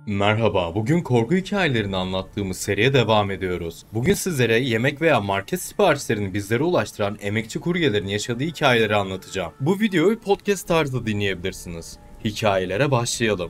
Merhaba, bugün korku hikayelerini anlattığımız seriye devam ediyoruz. Bugün sizlere yemek veya market siparişlerini bizlere ulaştıran emekçi kuryelerin yaşadığı hikayeleri anlatacağım. Bu videoyu podcast tarzı dinleyebilirsiniz. Hikayelere başlayalım.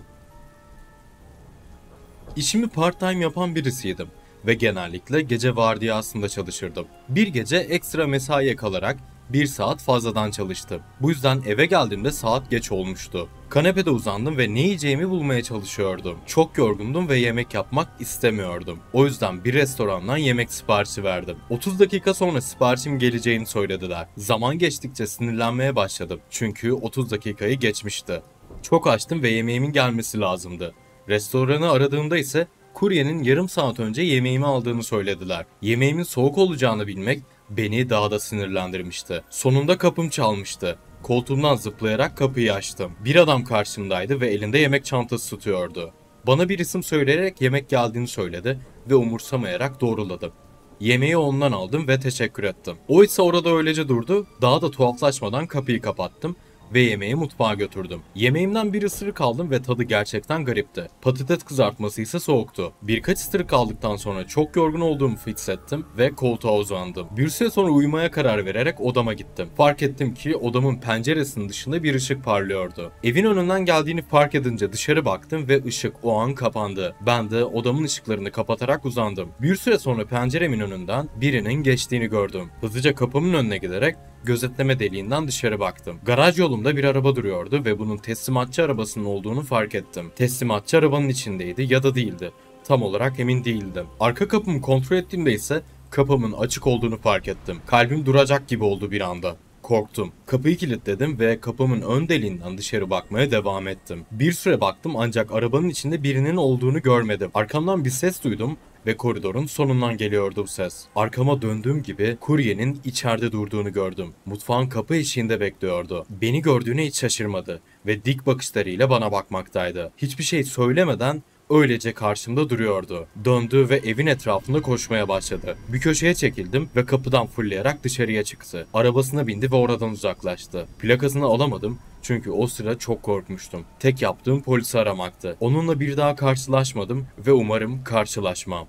İşimi part-time yapan birisiydim ve genellikle gece vardiyasında çalışırdım. Bir gece ekstra mesaiye kalarak 1 saat fazladan çalıştım. Bu yüzden eve geldiğimde saat geç olmuştu. Kanepede uzandım ve ne yiyeceğimi bulmaya çalışıyordum. Çok yorgundum ve yemek yapmak istemiyordum. O yüzden bir restorandan yemek siparişi verdim. 30 dakika sonra siparişim geleceğini söylediler. Zaman geçtikçe sinirlenmeye başladım. Çünkü 30 dakikayı geçmişti. Çok açtım ve yemeğimin gelmesi lazımdı. Restoranı aradığımda ise kuryenin yarım saat önce yemeğimi aldığını söylediler. Yemeğimin soğuk olacağını bilmek beni daha da sinirlendirmişti. Sonunda kapım çalmıştı. Koltuğumdan zıplayarak kapıyı açtım. Bir adam karşımdaydı ve elinde yemek çantası tutuyordu. Bana bir isim söyleyerek yemek geldiğini söyledi ve umursamayarak doğruladım. Yemeği ondan aldım ve teşekkür ettim. O ise orada öylece durdu, daha da tuhaflaşmadan kapıyı kapattım ve yemeği mutfağa götürdüm. Yemeğimden bir ısırık aldım ve tadı gerçekten garipti. Patates kızartması ise soğuktu. Birkaç ısırık aldıktan sonra çok yorgun olduğumu hissettim ve koltuğa uzandım. Bir süre sonra uyumaya karar vererek odama gittim. Fark ettim ki odamın penceresinin dışında bir ışık parlıyordu. Evin önünden geldiğini fark edince dışarı baktım ve ışık o an kapandı. Ben de odamın ışıklarını kapatarak uzandım. Bir süre sonra penceremin önünden birinin geçtiğini gördüm. Hızlıca kapımın önüne giderek gözetleme deliğinden dışarı baktım. Garaj yolumda bir araba duruyordu ve bunun teslimatçı arabasının olduğunu fark ettim. Teslimatçı arabanın içindeydi ya da değildi. Tam olarak emin değildim. Arka kapımı kontrol ettiğimde ise kapımın açık olduğunu fark ettim. Kalbim duracak gibi oldu bir anda. Korktum. Kapıyı kilitledim ve kapımın ön deliğinden dışarı bakmaya devam ettim. Bir süre baktım ancak arabanın içinde birinin olduğunu görmedim. Arkamdan bir ses duydum ve koridorun sonundan geliyordu bu ses. Arkama döndüğüm gibi kuryenin içeride durduğunu gördüm. Mutfağın kapı eşiğinde bekliyordu. Beni gördüğüne hiç şaşırmadı ve dik bakışlarıyla bana bakmaktaydı. Hiçbir şey söylemeden öylece karşımda duruyordu. Döndü ve evin etrafında koşmaya başladı. Bir köşeye çekildim ve kapıdan fırlayarak dışarıya çıktı. Arabasına bindi ve oradan uzaklaştı. Plakasını alamadım çünkü o sıra çok korkmuştum. Tek yaptığım polisi aramaktı. Onunla bir daha karşılaşmadım ve umarım karşılaşmam.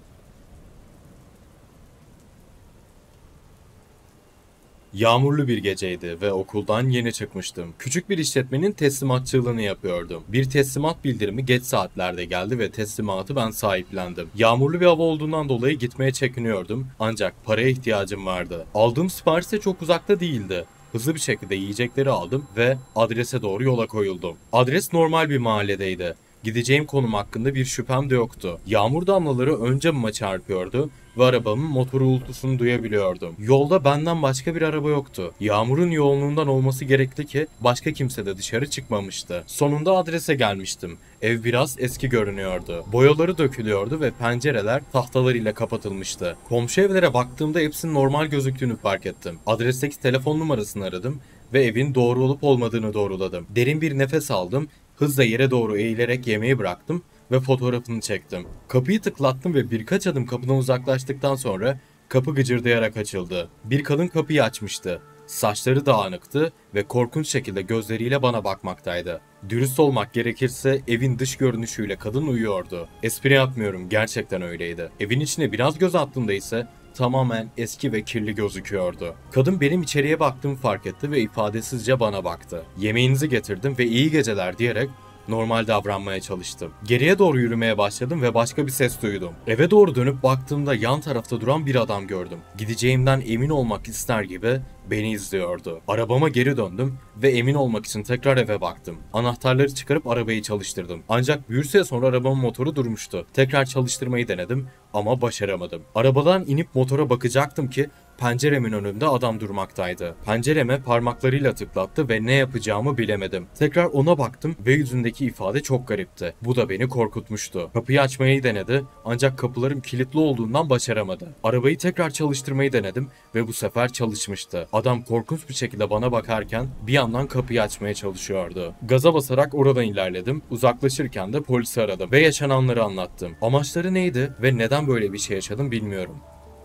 Yağmurlu bir geceydi ve okuldan yeni çıkmıştım. Küçük bir işletmenin teslimatçılığını yapıyordum. Bir teslimat bildirimi geç saatlerde geldi ve teslimatı ben sahiplendim. Yağmurlu bir hava olduğundan dolayı gitmeye çekiniyordum ancak paraya ihtiyacım vardı. Aldığım sipariş de çok uzakta değildi. Hızlı bir şekilde yiyecekleri aldım ve adrese doğru yola koyuldum. Adres normal bir mahalledeydi. Gideceğim konum hakkında bir şüphem de yoktu. Yağmur damlaları ön camıma çarpıyordu ve arabamın motor uğultusunu duyabiliyordum. Yolda benden başka bir araba yoktu. Yağmurun yoğunluğundan olması gerekli ki başka kimse de dışarı çıkmamıştı. Sonunda adrese gelmiştim. Ev biraz eski görünüyordu. Boyaları dökülüyordu ve pencereler tahtalarıyla kapatılmıştı. Komşu evlere baktığımda hepsinin normal gözüktüğünü fark ettim. Adresteki telefon numarasını aradım ve evin doğru olup olmadığını doğruladım. Derin bir nefes aldım. Hızla yere doğru eğilerek yemeği bıraktım ve fotoğrafını çektim. Kapıyı tıklattım ve birkaç adım kapıdan uzaklaştıktan sonra kapı gıcırdayarak açıldı. Bir kadın kapıyı açmıştı. Saçları dağınıktı ve korkunç şekilde gözleriyle bana bakmaktaydı. Dürüst olmak gerekirse evin dış görünüşüyle kadın uyuyordu. Espri yapmıyorum, gerçekten öyleydi. Evin içine biraz göz attığımda ise tamamen eski ve kirli gözüküyordu. Kadın benim içeriye baktığımı fark etti ve ifadesizce bana baktı. Yemeğinizi getirdim ve iyi geceler diyerek normal davranmaya çalıştım. Geriye doğru yürümeye başladım ve başka bir ses duydum. Eve doğru dönüp baktığımda yan tarafta duran bir adam gördüm. Gideceğimden emin olmak ister gibi beni izliyordu. Arabama geri döndüm ve emin olmak için tekrar eve baktım. Anahtarları çıkarıp arabayı çalıştırdım. Ancak bir süre sonra arabamın motoru durmuştu. Tekrar çalıştırmayı denedim ama başaramadım. Arabadan inip motora bakacaktım ki penceremin önünde adam durmaktaydı. Pencereme parmaklarıyla tıklattı ve ne yapacağımı bilemedim. Tekrar ona baktım ve yüzündeki ifade çok garipti. Bu da beni korkutmuştu. Kapıyı açmayı denedi ancak kapılarım kilitli olduğundan başaramadı. Arabayı tekrar çalıştırmayı denedim ve bu sefer çalışmıştı. Adam korkunç bir şekilde bana bakarken bir yandan kapıyı açmaya çalışıyordu. Gaza basarak oradan ilerledim. Uzaklaşırken de polisi aradım ve yaşananları anlattım. Amaçları neydi ve neden böyle bir şey yaşadım bilmiyorum.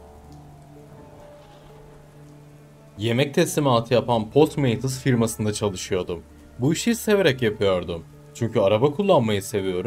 Yemek teslimatı yapan Postmates firmasında çalışıyordum. Bu işi severek yapıyordum. Çünkü araba kullanmayı seviyorum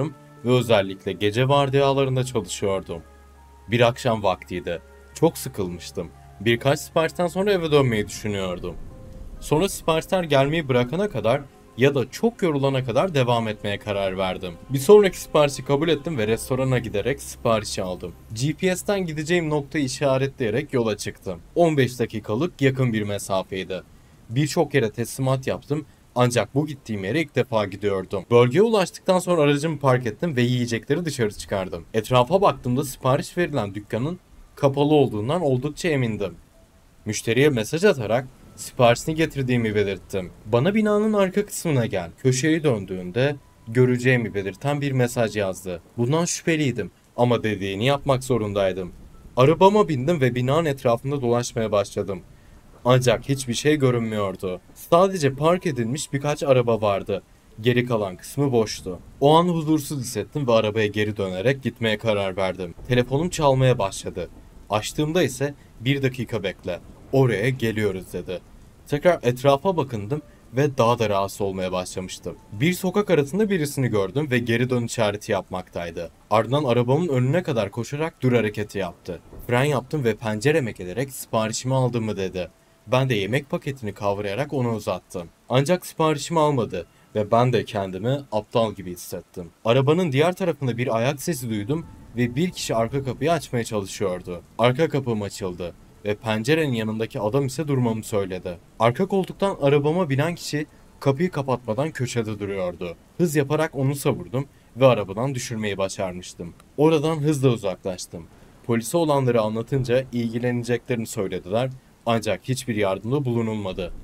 ve özellikle gece vardiyalarında çalışıyordum. Bir akşam vaktiydi. Çok sıkılmıştım. Birkaç siparişten sonra eve dönmeyi düşünüyordum. Sonra siparişler gelmeyi bırakana kadar ya da çok yorulana kadar devam etmeye karar verdim. Bir sonraki siparişi kabul ettim ve restorana giderek siparişi aldım. GPS'ten gideceğim noktayı işaretleyerek yola çıktım. 15 dakikalık yakın bir mesafeydi. Birçok yere teslimat yaptım ancak bu gittiğim yere ilk defa gidiyordum. Bölgeye ulaştıktan sonra aracımı park ettim ve yiyecekleri dışarı çıkardım. Etrafa baktığımda sipariş verilen dükkanın kapalı olduğundan oldukça emindim. Müşteriye mesaj atarak siparişini getirdiğimi belirttim. Bana binanın arka kısmına gel. Köşeyi döndüğünde göreceğimi belirten bir mesaj yazdı. Bundan şüpheliydim ama dediğini yapmak zorundaydım. Arabama bindim ve binanın etrafında dolaşmaya başladım. Ancak hiçbir şey görünmüyordu. Sadece park edilmiş birkaç araba vardı. Geri kalan kısmı boştu. O an huzursuz hissettim ve arabaya geri dönerek gitmeye karar verdim. Telefonum çalmaya başladı. Açtığımda ise "Bir dakika bekle. Oraya geliyoruz" dedi. Tekrar etrafa bakındım ve daha da rahatsız olmaya başlamıştım. Bir sokak arasında birisini gördüm ve geri dön işareti yapmaktaydı. Ardından arabamın önüne kadar koşarak dur hareketi yaptı. Fren yaptım ve pencereme gelerek siparişimi aldığımı dedi. Ben de yemek paketini kavrayarak onu uzattım. Ancak siparişimi almadı ve ben de kendimi aptal gibi hissettim. Arabanın diğer tarafında bir ayak sesi duydum ve bir kişi arka kapıyı açmaya çalışıyordu. Arka kapım açıldı ve pencerenin yanındaki adam ise durmamı söyledi. Arka koltuktan arabama binen kişi kapıyı kapatmadan köşede duruyordu. Hız yaparak onu savurdum ve arabadan düşürmeyi başarmıştım. Oradan hızla uzaklaştım. Polise olanları anlatınca ilgileneceklerini söylediler ancak hiçbir yardımda bulunulmadı.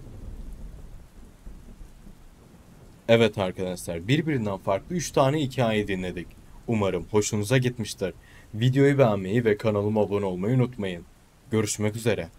Evet arkadaşlar, birbirinden farklı 3 tane hikaye dinledik. Umarım hoşunuza gitmiştir. Videoyu beğenmeyi ve kanalıma abone olmayı unutmayın. Görüşmek üzere.